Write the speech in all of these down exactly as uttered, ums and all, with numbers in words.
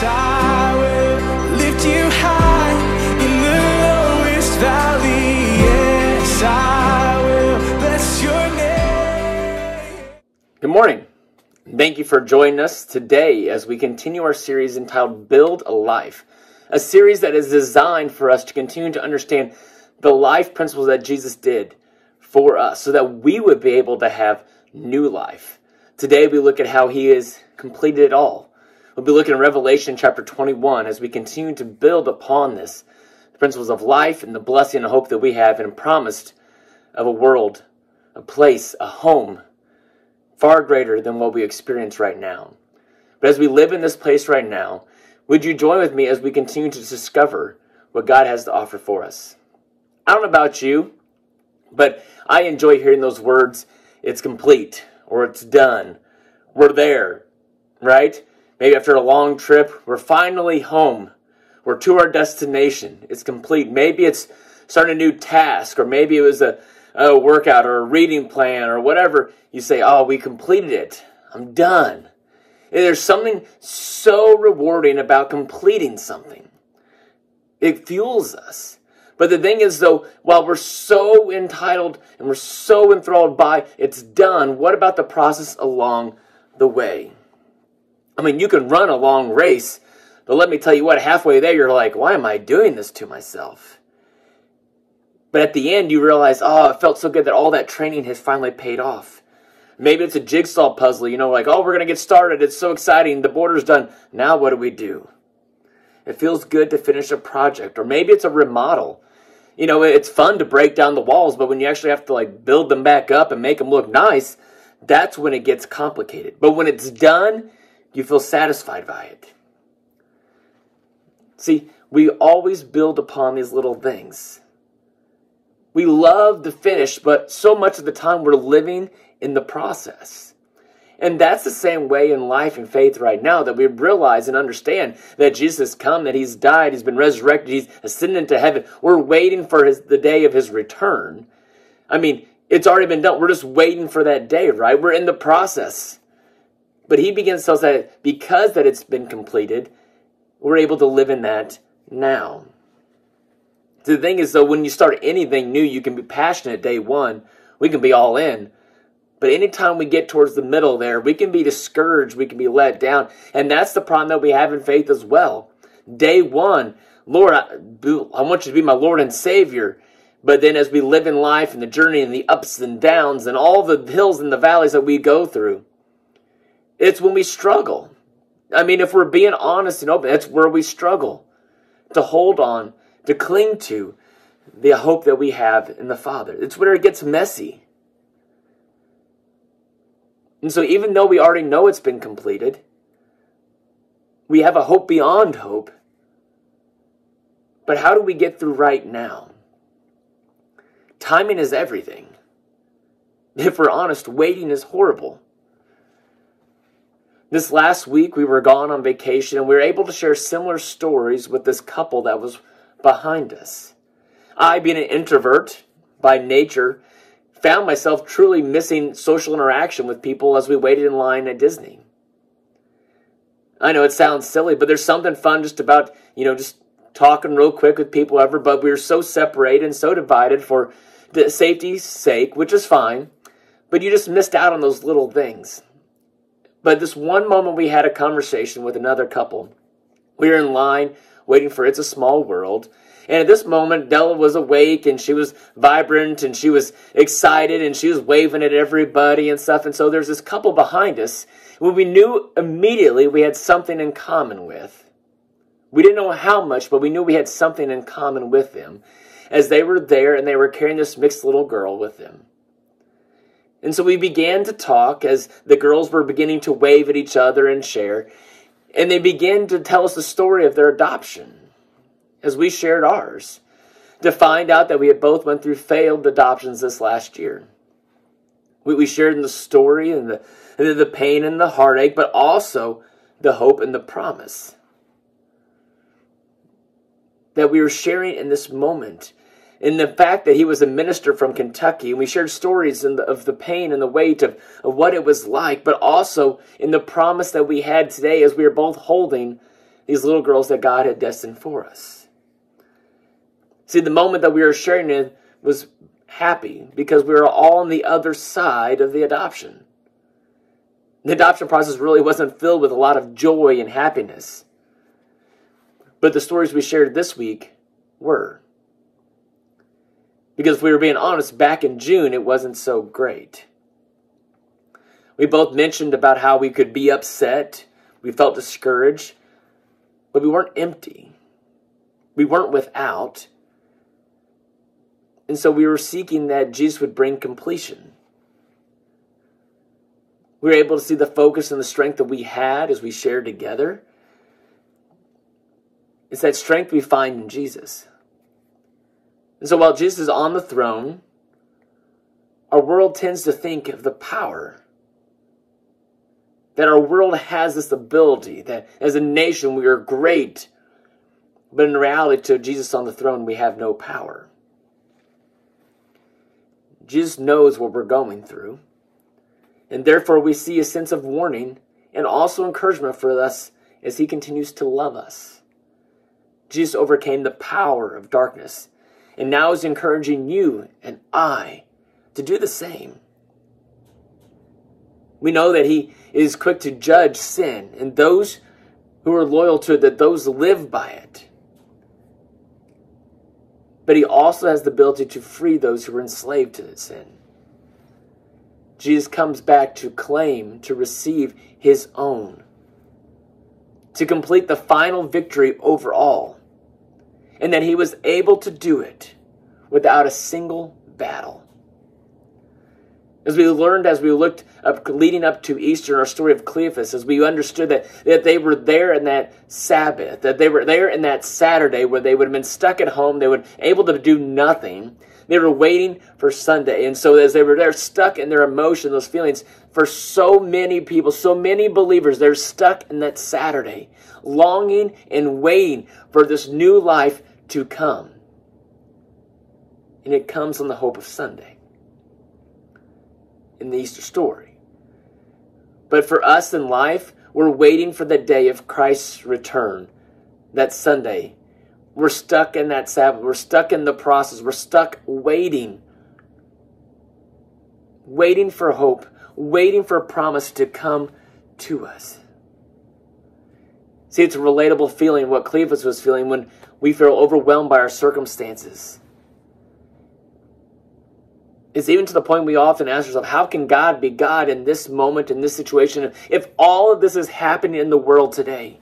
I will lift you high in the lowest valley. Yes, I will bless your name. Good morning. Thank you for joining us today as we continue our series entitled Build a Life, a series that is designed for us to continue to understand the life principles that Jesus did for us so that we would be able to have new life. Today we look at how he has completed it all. We'll be looking at Revelation chapter twenty-one as we continue to build upon this, the principles of life and the blessing and hope that we have and promised of a world, a place, a home, far greater than what we experience right now. But as we live in this place right now, would you join with me as we continue to discover what God has to offer for us? I don't know about you, but I enjoy hearing those words, it's complete, or it's done, we're there, right? Maybe after a long trip, we're finally home. We're to our destination. It's complete. Maybe it's starting a new task, or maybe it was a, a workout or a reading plan or whatever. You say, oh, we completed it. I'm done. And there's something so rewarding about completing something. It fuels us. But the thing is, though, while we're so entitled and we're so enthralled by it's done, what about the process along the way? I mean, you can run a long race, but let me tell you what, halfway there, you're like, why am I doing this to myself? But at the end, you realize, oh, it felt so good that all that training has finally paid off. Maybe it's a jigsaw puzzle, you know, like, oh, we're going to get started. It's so exciting. The border's done. Now what do we do? It feels good to finish a project. Or maybe it's a remodel. You know, it's fun to break down the walls, but when you actually have to, like, build them back up and make them look nice, that's when it gets complicated. But when it's done, you feel satisfied by it. See, we always build upon these little things. We love the finish, but so much of the time we're living in the process. And that's the same way in life and faith right now, that we realize and understand that Jesus has come, that he's died, he's been resurrected, he's ascended into heaven. We're waiting for his, the day of his return. I mean, it's already been done. We're just waiting for that day, right? We're in the process. But he begins to tell us that because that it's been completed, we're able to live in that now. The thing is, though, when you start anything new, you can be passionate day one. We can be all in. But anytime we get towards the middle there, we can be discouraged. We can be let down. And that's the problem that we have in faith as well. Day one, Lord, I, I want you to be my Lord and Savior. But then as we live in life and the journey and the ups and downs and all the hills and the valleys that we go through, it's when we struggle. I mean, if we're being honest and open, that's where we struggle to hold on, to cling to the hope that we have in the Father. It's where it gets messy. And so even though we already know it's been completed, we have a hope beyond hope. But how do we get through right now? Timing is everything. If we're honest, waiting is horrible. This last week, we were gone on vacation, and we were able to share similar stories with this couple that was behind us. I, being an introvert by nature, found myself truly missing social interaction with people as we waited in line at Disney. I know it sounds silly, but there's something fun just about, you know, just talking real quick with people ever, but we were so separated and so divided for safety's sake, which is fine, but you just missed out on those little things. But this one moment we had a conversation with another couple. We were in line waiting for It's a Small World. And at this moment, Della was awake and she was vibrant and she was excited and she was waving at everybody and stuff. And so there's this couple behind us who we knew immediately we had something in common with. We didn't know how much, but we knew we had something in common with them as they were there and they were carrying this mixed little girl with them. And so we began to talk as the girls were beginning to wave at each other and share. And they began to tell us the story of their adoption as we shared ours, to find out that we had both went through failed adoptions this last year. We, we shared in the story and the, and the pain and the heartache, but also the hope and the promise that we were sharing in this moment. In the fact that he was a minister from Kentucky, and we shared stories in the, of the pain and the weight of, of what it was like, but also in the promise that we had today as we were both holding these little girls that God had destined for us. See, the moment that we were sharing it was happy because we were all on the other side of the adoption. The adoption process really wasn't filled with a lot of joy and happiness. But the stories we shared this week were. Because if we were being honest, back in June, it wasn't so great. We both mentioned about how we could be upset, we felt discouraged, but we weren't empty. We weren't without. And so we were seeking that Jesus would bring completion. We were able to see the focus and the strength that we had as we shared together. It's that strength we find in Jesus. And so while Jesus is on the throne, our world tends to think of the power. That our world has this ability, that as a nation we are great. But in reality, to Jesus on the throne, we have no power. Jesus knows what we're going through. And therefore we see a sense of warning and also encouragement for us as he continues to love us. Jesus overcame the power of darkness and now is encouraging you and I to do the same. We know that he is quick to judge sin and those who are loyal to it, that those live by it. But he also has the ability to free those who are enslaved to sin. Jesus comes back to claim, to receive his own, to complete the final victory over all, and that he was able to do it without a single battle. As we learned, as we looked up, leading up to Easter in our story of Cleophas, as we understood that, that they were there in that Sabbath, that they were there in that Saturday where they would have been stuck at home, they were able to do nothing. They were waiting for Sunday. And so as they were there stuck in their emotion, those feelings, for so many people, so many believers, they're stuck in that Saturday, longing and waiting for this new life to come. And it comes on the hope of Sunday in the Easter story. But for us in life, we're waiting for the day of Christ's return, that Sunday. We're stuck in that Sabbath. We're stuck in the process. We're stuck waiting. Waiting for hope. Waiting for a promise to come to us. See, it's a relatable feeling, what Cleophas was feeling when we feel overwhelmed by our circumstances. It's even to the point we often ask ourselves, how can God be God in this moment, in this situation, if all of this is happening in the world today?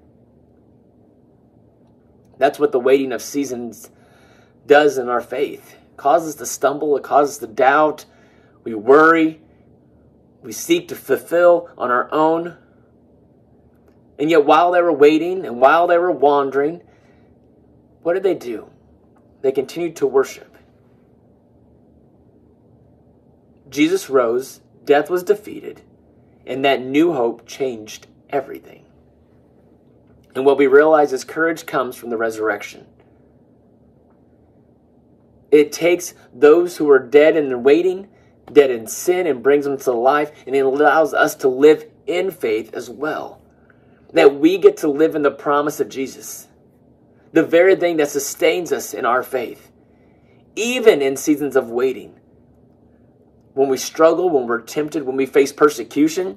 That's what the waiting of seasons does in our faith. It causes us to stumble. It causes us to doubt. We worry. We seek to fulfill on our own. And yet while they were waiting and while they were wandering, what did they do? They continued to worship. Jesus rose. Death was defeated. And that new hope changed everything. And what we realize is courage comes from the resurrection. It takes those who are dead and waiting, dead in sin, and brings them to life, and it allows us to live in faith as well. That we get to live in the promise of Jesus. The very thing that sustains us in our faith. Even in seasons of waiting. When we struggle, when we're tempted, when we face persecution.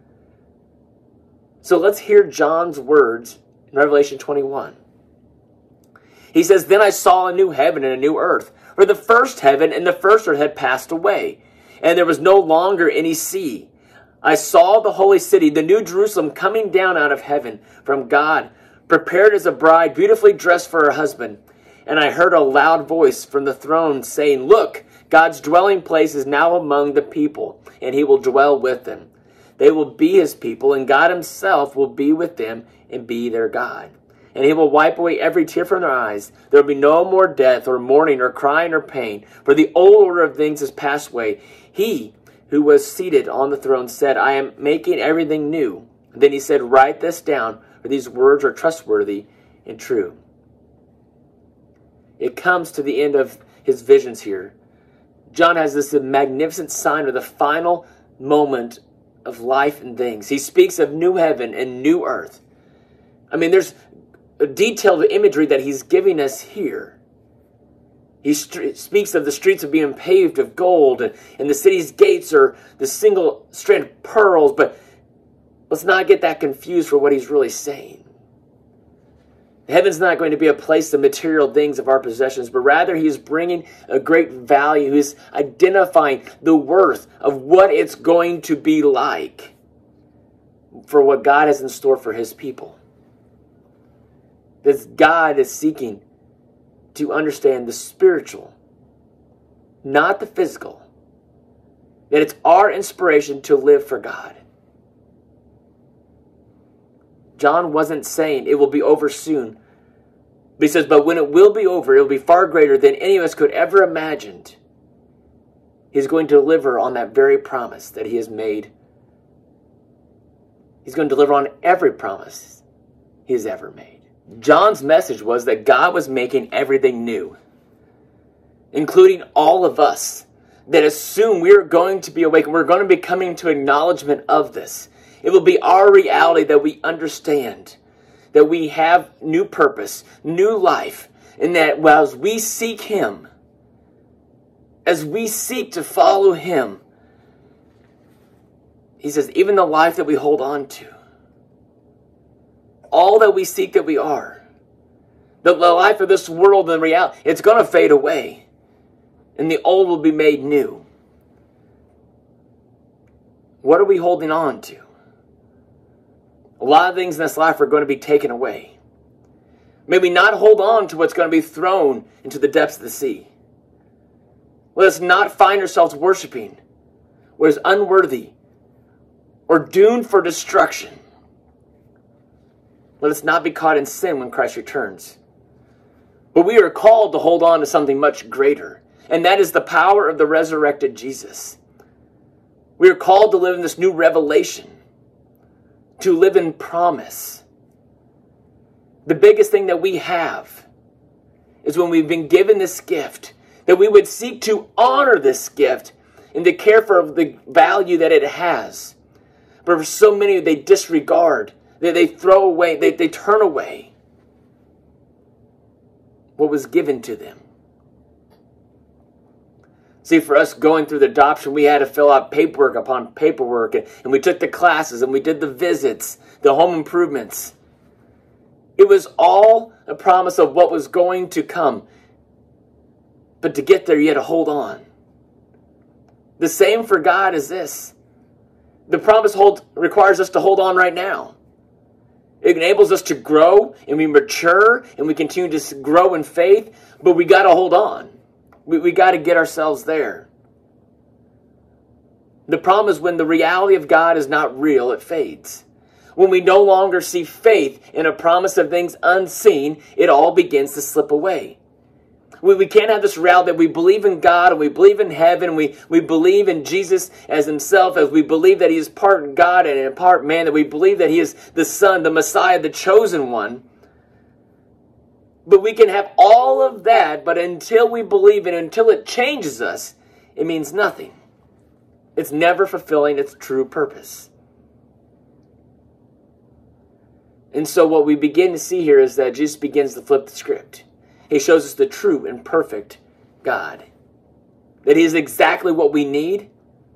So let's hear John's words in Revelation twenty-one. He says, "Then I saw a new heaven and a new earth, for the first heaven and the first earth had passed away, and there was no longer any sea. I saw the holy city, the new Jerusalem, coming down out of heaven from God, prepared as a bride, beautifully dressed for her husband. And I heard a loud voice from the throne saying, 'Look, God's dwelling place is now among the people, and he will dwell with them. They will be his people, and God himself will be with them and be their God. And he will wipe away every tear from their eyes. There will be no more death or mourning or crying or pain, for the old order of things has passed away.' He who was seated on the throne said, 'I am making everything new.' And then he said, 'Write this down, for these words are trustworthy and true.'" It comes to the end of his visions here. John has this magnificent sign of the final moment of life and things. He speaks of new heaven and new earth. I mean, there's a detailed imagery that he's giving us here. He st- speaks of the streets of being paved of gold, and, and the city's gates are the single strand of pearls, but let's not get that confused for what he's really saying. Heaven's not going to be a place of material things of our possessions, but rather he is bringing a great value. He's identifying the worth of what it's going to be like for what God has in store for his people. This God is seeking to understand the spiritual, not the physical. That it's our inspiration to live for God. John wasn't saying it will be over soon. But he says, but when it will be over, it will be far greater than any of us could ever imagined. He's going to deliver on that very promise that he has made. He's going to deliver on every promise he has ever made. John's message was that God was making everything new, including all of us, that as soon we're going to be awakened, we're going to be coming to acknowledgement of this. It will be our reality that we understand that we have new purpose, new life, and that as we seek him, as we seek to follow him, he says, even the life that we hold on to, all that we seek that we are, the life of this world and reality, it's going to fade away, and the old will be made new. What are we holding on to? A lot of things in this life are going to be taken away. May we not hold on to what's going to be thrown into the depths of the sea. Let us not find ourselves worshiping what is unworthy or doomed for destruction. Let us not be caught in sin when Christ returns. But we are called to hold on to something much greater, and that is the power of the resurrected Jesus. We are called to live in this new revelation, to live in promise. The biggest thing that we have is when we've been given this gift, that we would seek to honor this gift and to care for the value that it has. But for so many, they disregard, they, they throw away, they, they turn away what was given to them. See, for us going through the adoption, we had to fill out paperwork upon paperwork, and, and we took the classes, and we did the visits, the home improvements. It was all a promise of what was going to come. But to get there, you had to hold on. The same for God is this. The promise hold, requires us to hold on right now. It enables us to grow, and we mature, and we continue to grow in faith, but we got to hold on. We, we got to get ourselves there. The problem is when the reality of God is not real, it fades. When we no longer see faith in a promise of things unseen, it all begins to slip away. We, we can't have this reality that we believe in God and we believe in heaven. We, we believe in Jesus as himself, as we believe that he is part God and part man, that we believe that he is the Son, the Messiah, the chosen one. But we can have all of that, but until we believe it, until it changes us, it means nothing. It's never fulfilling its true purpose. And so what we begin to see here is that Jesus begins to flip the script. He shows us the true and perfect God. That he is exactly what we need.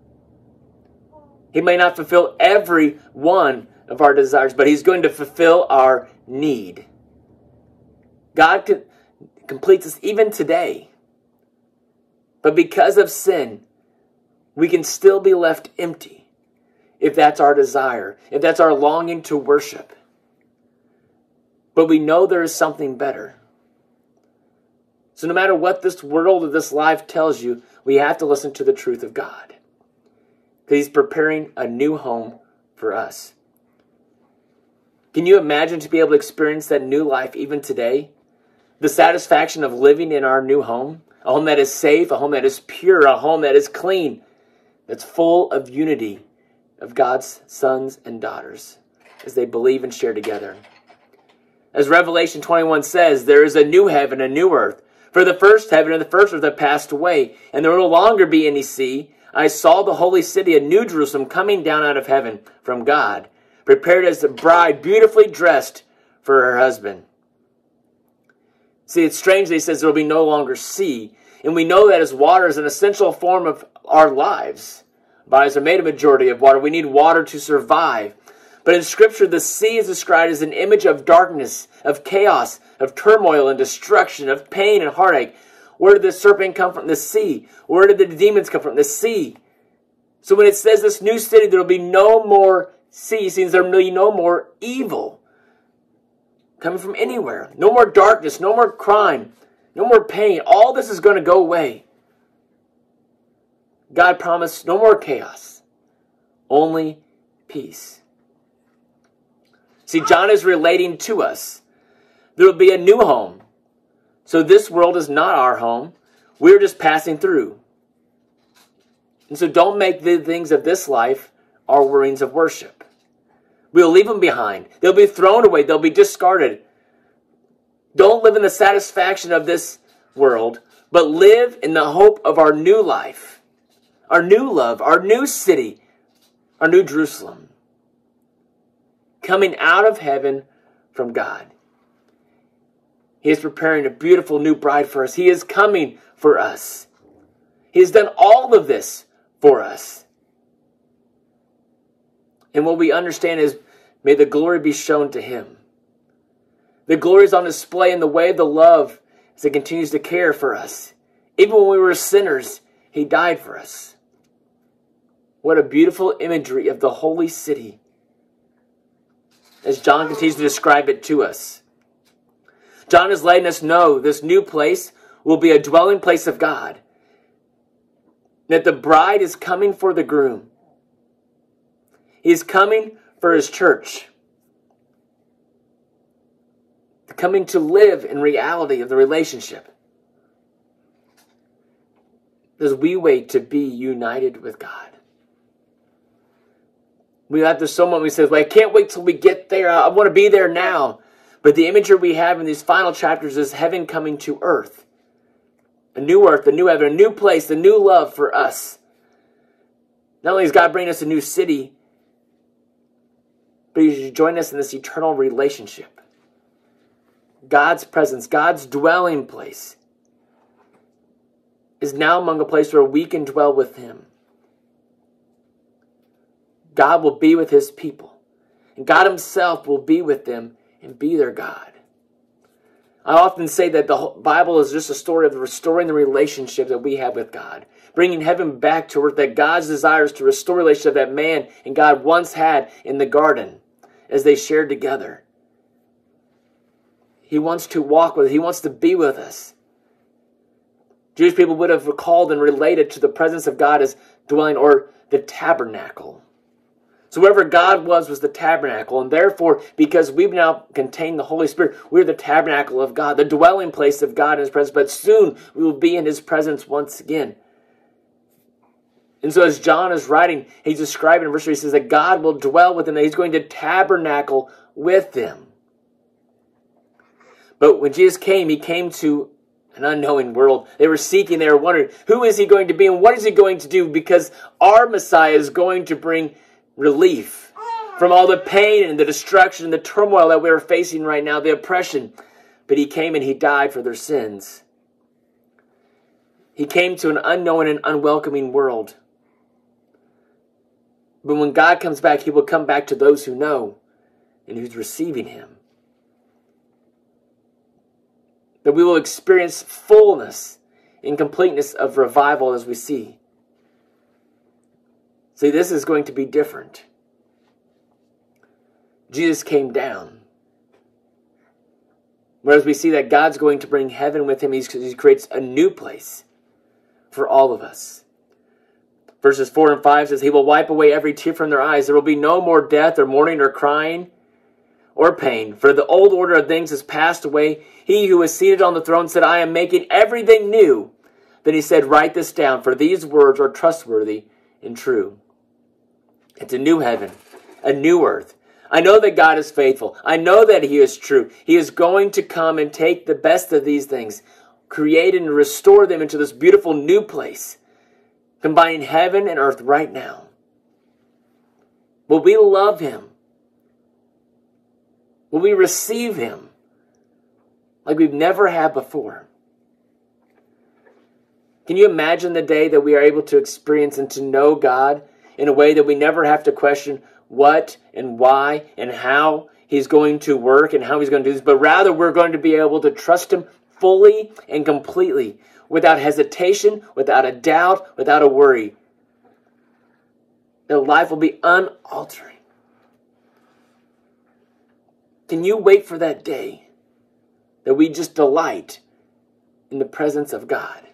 He may not fulfill every one of our desires, but he's going to fulfill our need. God completes us even today. But because of sin, we can still be left empty if that's our desire, if that's our longing to worship. But we know there is something better. So no matter what this world or this life tells you, we have to listen to the truth of God. Because he's preparing a new home for us. Can you imagine to be able to experience that new life even today? The satisfaction of living in our new home, a home that is safe, a home that is pure, a home that is clean, that's full of unity of God's sons and daughters as they believe and share together. As Revelation twenty-one says, there is a new heaven, a new earth. For the first heaven and the first earth have passed away, and there will no longer be any sea. I saw the holy city, a new Jerusalem, coming down out of heaven from God, prepared as a bride, beautifully dressed for her husband. See, it's strange that he says there will be no longer sea. And we know that as water is an essential form of our lives. Bodies are made a majority of water. We need water to survive. But in Scripture, the sea is described as an image of darkness, of chaos, of turmoil and destruction, of pain and heartache. Where did the serpent come from? The sea. Where did the demons come from? The sea. So when it says this new city, there will be no more sea, it means there will be no more evil coming from anywhere. No more darkness, no more crime, no more pain. All this is going to go away. God promised no more chaos, only peace. See, John is relating to us. There will be a new home. So this world is not our home. We're just passing through. And so don't make the things of this life our worries of worship. We'll leave them behind. They'll be thrown away. They'll be discarded. Don't live in the satisfaction of this world, but live in the hope of our new life, our new love, our new city, our new Jerusalem, coming out of heaven from God. He is preparing a beautiful new bride for us. He is coming for us. He has done all of this for us. And what we understand is, may the glory be shown to him. The glory is on display in the way of the love as he continues to care for us. Even when we were sinners, he died for us. What a beautiful imagery of the holy city, as John continues to describe it to us. John is letting us know this new place will be a dwelling place of God. That the bride is coming for the groom. He is coming for his church. Coming to live in reality of the relationship. As we wait to be united with God. We have this so much we say, well, I can't wait till we get there. I want to be there now. But the imagery we have in these final chapters is heaven coming to earth. A new earth, a new heaven, a new place, a new love for us. Not only is God bringing us a new city, but He should join us in this eternal relationship. God's presence, God's dwelling place, is now among a place where we can dwell with Him. God will be with His people. And God Himself will be with them and be their God. I often say that the Bible is just a story of restoring the relationship that we have with God. Bringing heaven back to earth, that God's desires to restore the relationship that man and God once had in the garden as they shared together. He wants to walk with us. He wants to be with us. Jewish people would have recalled and related to the presence of God as dwelling, or the tabernacle. So wherever God was, was the tabernacle. And therefore, because we now contain the Holy Spirit, we're the tabernacle of God, the dwelling place of God in His presence. But soon we will be in His presence once again. And so as John is writing, he's describing in verse three, he says that God will dwell with them, that He's going to tabernacle with them. But when Jesus came, He came to an unknowing world. They were seeking, they were wondering, who is He going to be and what is He going to do? Because our Messiah is going to bring relief from all the pain and the destruction and the turmoil that we are facing right now, the oppression. But He came and He died for their sins. He came to an unknown and unwelcoming world. But when God comes back, He will come back to those who know and who's receiving Him. That we will experience fullness and completeness of revival as we see. See, this is going to be different. Jesus came down. Whereas we see that God's going to bring heaven with Him, He creates a new place for all of us. Verses four and five says, He will wipe away every tear from their eyes. There will be no more death or mourning or crying or pain, for the old order of things has passed away. He who is seated on the throne said, I am making everything new. Then He said, write this down, for these words are trustworthy and true. It's a new heaven, a new earth. I know that God is faithful. I know that He is true. He is going to come and take the best of these things, create and restore them into this beautiful new place, combining heaven and earth right now. Will we love Him? Will we receive him like we've never had before? Can you imagine the day that we are able to experience and to know God in a way that we never have to question what and why and how he's going to work and how he's going to do this, but rather we're going to be able to trust him fully and completely, without hesitation, without a doubt, without a worry. That life will be unaltering. Can you wait for that day that we just delight in the presence of God?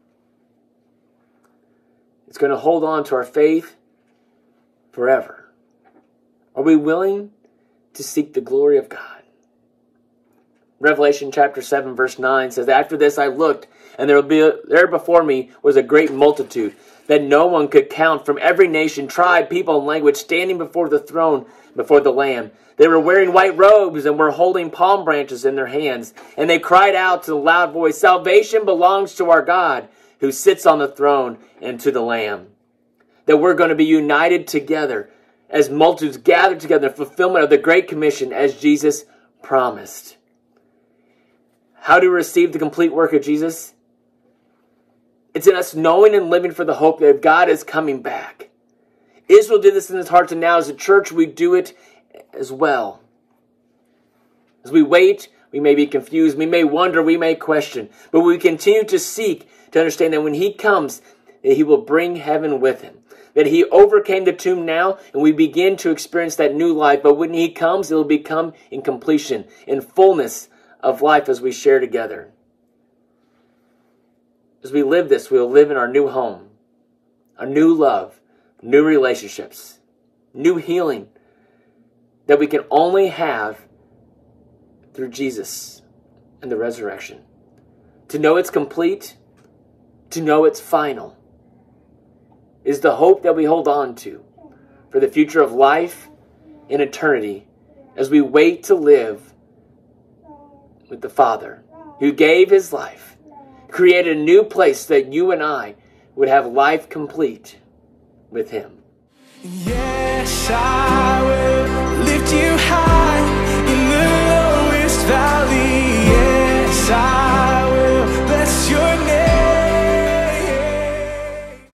It's going to hold on to our faith forever. Are we willing to seek the glory of God? Revelation chapter seven verse nine says, "After this I looked, and there will be a, there before me was a great multitude that no one could count, from every nation, tribe, people, and language, standing before the throne, before the Lamb. They were wearing white robes and were holding palm branches in their hands. And they cried out to a loud voice, 'Salvation belongs to our God, who sits on the throne, and to the Lamb.'" That we're going to be united together as multitudes gathered together in fulfillment of the Great Commission as Jesus promised. How to receive the complete work of Jesus? It's in us knowing and living for the hope that God is coming back. Israel did this in his heart, and now as a church we do it as well. As we wait, we may be confused, we may wonder, we may question, but we continue to seek to understand that when he comes, that he will bring heaven with him. That he overcame the tomb now, and we begin to experience that new life. But when he comes, it will become in completion, in fullness of life as we share together. As we live this, we will live in our new home, our new love, new relationships, new healing that we can only have through Jesus and the resurrection. To know it's complete, to know it's final, is the hope that we hold on to for the future of life in eternity as we wait to live with the Father who gave his life, created a new place that you and I would have life complete with him. Yes, I will.